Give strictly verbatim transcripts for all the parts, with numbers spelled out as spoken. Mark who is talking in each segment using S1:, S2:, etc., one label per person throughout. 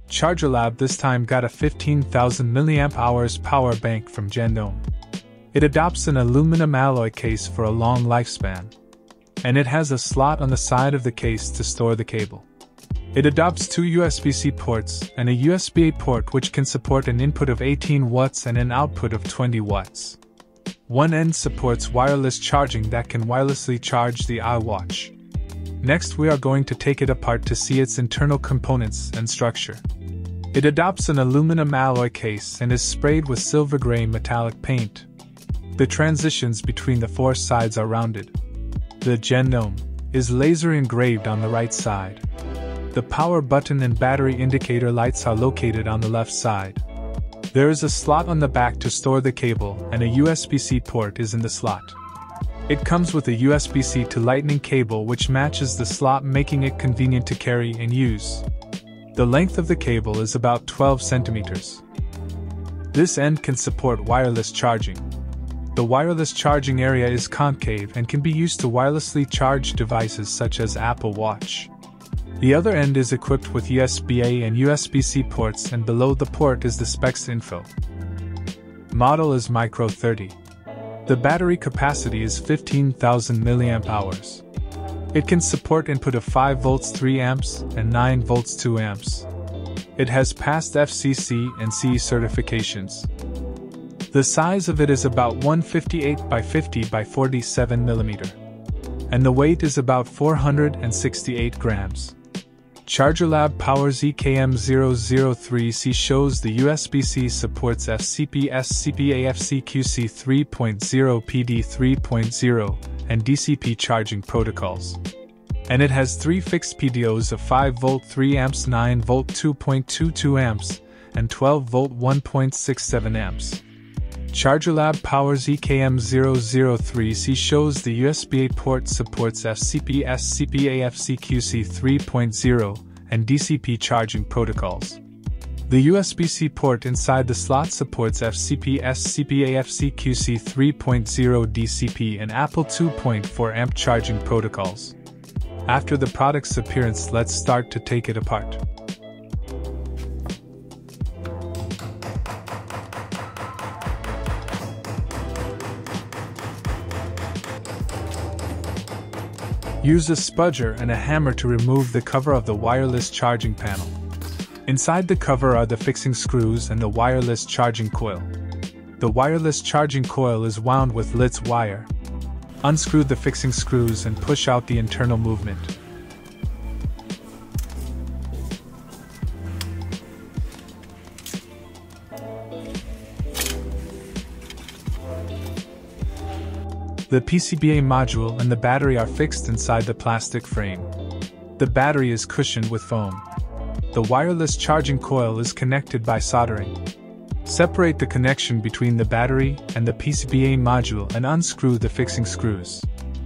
S1: ChargerLab this time got a fifteen thousand milliamp hour power bank from Gendome. It adopts an aluminum alloy case for a long lifespan. And it has a slot on the side of the case to store the cable. It adopts two U S B C ports and a U S B A port which can support an input of eighteen watts and an output of twenty watts. One end supports wireless charging that can wirelessly charge the iWatch. Next, we are going to take it apart to see its internal components and structure. It adopts an aluminum alloy case and is sprayed with silver gray metallic paint. The transitions between the four sides are rounded. The Gendome is laser engraved on the right side. The power button and battery indicator lights are located on the left side. There is a slot on the back to store the cable, and a U S B C port is in the slot. It comes with a U S B C to Lightning cable which matches the slot, making it convenient to carry and use. The length of the cable is about twelve centimeters. This end can support wireless charging. The wireless charging area is concave and can be used to wirelessly charge devices such as Apple Watch. The other end is equipped with U S B A and U S B C ports, and below the port is the specs info. Model is Micro thirty. The battery capacity is fifteen thousand milliamp hours. It can support input of five volts three amps and nine volts two amps. It has passed F C C and C E certifications. The size of it is about one hundred fifty-eight by fifty by forty-seven millimeter. And the weight is about four hundred sixty-eight grams. ChargerLab Power Z K M zero zero three C shows the U S B C supports F C P, S C P A, F C Q C three point zero, P D three point zero, and D C P charging protocols. And it has three fixed P D Os of five volt three amps, nine volt two point two two amps, and twelve volt one point six seven amps. ChargerLab Power Z K M zero zero three C shows the U S B A port supports F C P, S C P A, F C Q C three point zero, and D C P charging protocols. The U S B C port inside the slot supports F C P, S C P A, F C Q C three point zero, D C P, and Apple two point four amp charging protocols. After the product's appearance, let's start to take it apart. Use a spudger and a hammer to remove the cover of the wireless charging panel. Inside the cover are the fixing screws and the wireless charging coil. The wireless charging coil is wound with Litz wire. Unscrew the fixing screws and push out the internal movement. The P C B A module and the battery are fixed inside the plastic frame. The battery is cushioned with foam. The wireless charging coil is connected by soldering. Separate the connection between the battery and the P C B A module and unscrew the fixing screws.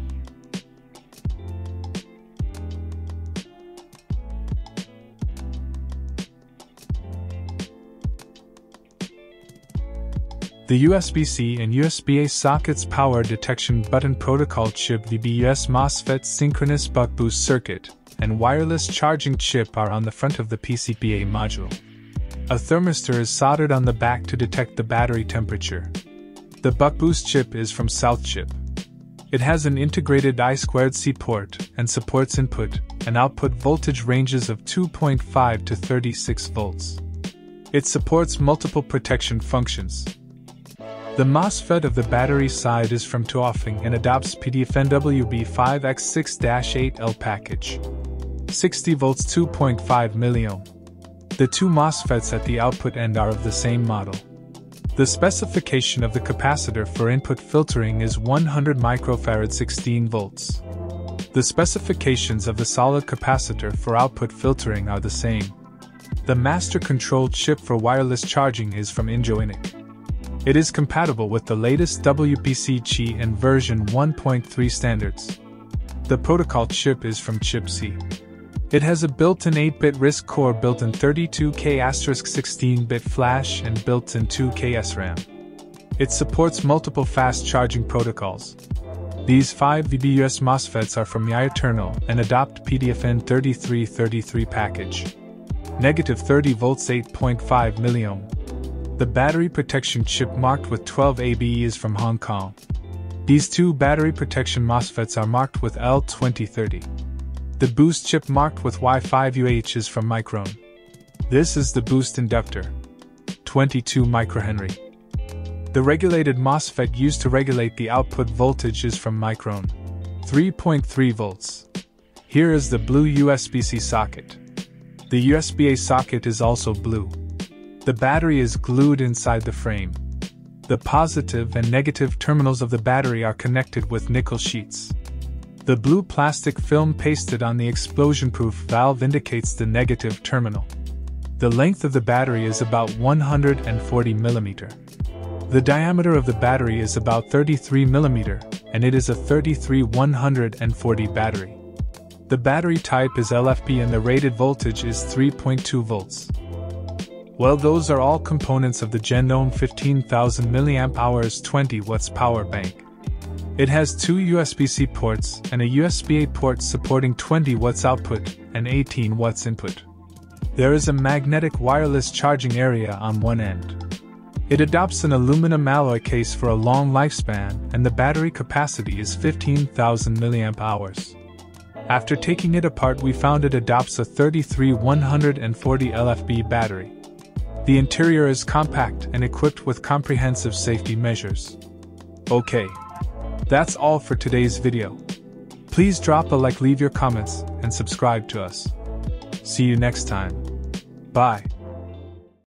S1: The U S B C and U S B A sockets power detection button protocol chip, V B U S MOSFET synchronous buck boost circuit, and wireless charging chip are on the front of the P C B A module. A thermistor is soldered on the back to detect the battery temperature. The buck boost chip is from Southchip. It has an integrated I two C port and supports input and output voltage ranges of two point five to thirty-six volts. It supports multiple protection functions. The MOSFET of the battery side is from Tuofing and adopts P D F N W B five X six dash eight L package. sixty volts, two point five milliohm. The two MOSFETs at the output end are of the same model. The specification of the capacitor for input filtering is one hundred microfarad, sixteen volts. The specifications of the solid capacitor for output filtering are the same. The master control chip for wireless charging is from Injoinic. It is compatible with the latest W P C C and version one point three standards. The protocol chip is from ChipC. It has a built-in eight bit RISC core, built-in thirty-two K sixteen bit flash, and built-in two K S RAM. It supports multiple fast charging protocols. These five V B U S MOSFETs are from Yayaternal and adopt P D F N thirty-three thirty-three package. negative thirty volts, eight point five milliohm. The battery protection chip marked with twelve A B E is from Hong Kong. These two battery protection MOSFETs are marked with L twenty thirty. The boost chip marked with Y five U H is from Micron. This is the boost inductor, twenty-two microhenry. The regulated MOSFET used to regulate the output voltage is from Micron, three point three volts. Here is the blue U S B C socket. The U S B A socket is also blue. The battery is glued inside the frame. The positive and negative terminals of the battery are connected with nickel sheets. The blue plastic film pasted on the explosion-proof valve indicates the negative terminal. The length of the battery is about one hundred forty millimeters. The diameter of the battery is about thirty-three millimeters, and it is a thirty-three one forty battery. The battery type is L F P and the rated voltage is three point two volts. Well, those are all components of the Gendome fifteen thousand milliamp hour twenty watts power bank. It has two U S B C ports and a U S B A port supporting twenty watts output and eighteen watts input. There is a magnetic wireless charging area on one end. It adopts an aluminum alloy case for a long lifespan, and the battery capacity is fifteen thousand milliamp hours. After taking it apart, we found it adopts a thirty-three one forty L F B battery. The interior is compact and equipped with comprehensive safety measures. Okay, that's all for today's video. Please drop a like, leave your comments, and subscribe to us. See you next time. Bye.